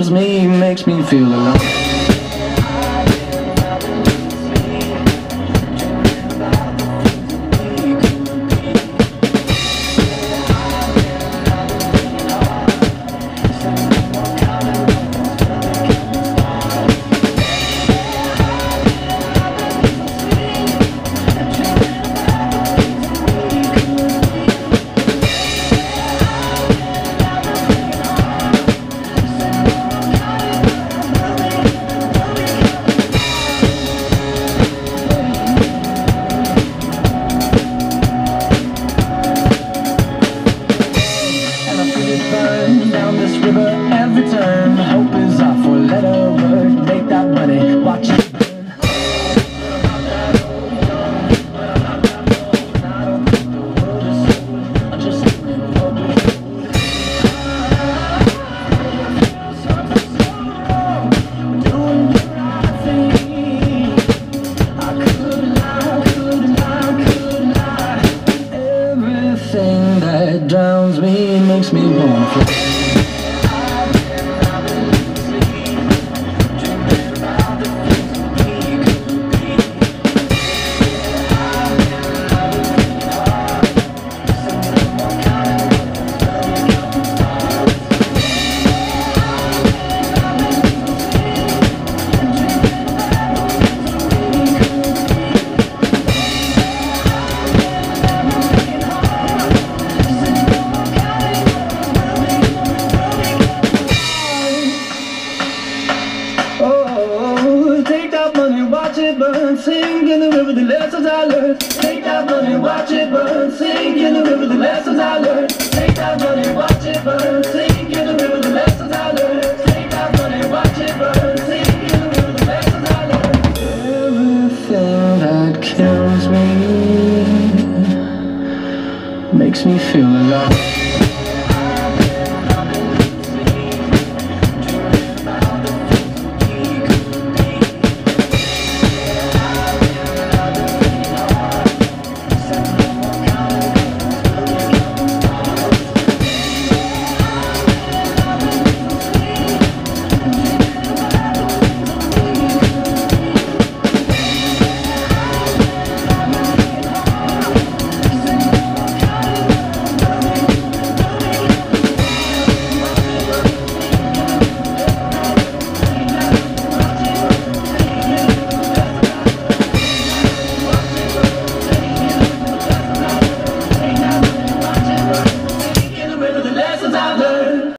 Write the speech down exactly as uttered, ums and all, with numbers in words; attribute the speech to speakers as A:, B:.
A: drowns me, makes me feel alone. Burn down this river every turn. Hope is our four-letter word. Make that money, watch it burn. I don't think the world is sold. I'm just living in public road. Doing the right thing. I could lie, could lie, could lie. Everything that drowns me makes me wanna fly. Watch it burn, sing in the river the lessons I learned. Take that money, watch it burn, sing in the river the lessons I learned. Take that money, watch it burn, sing.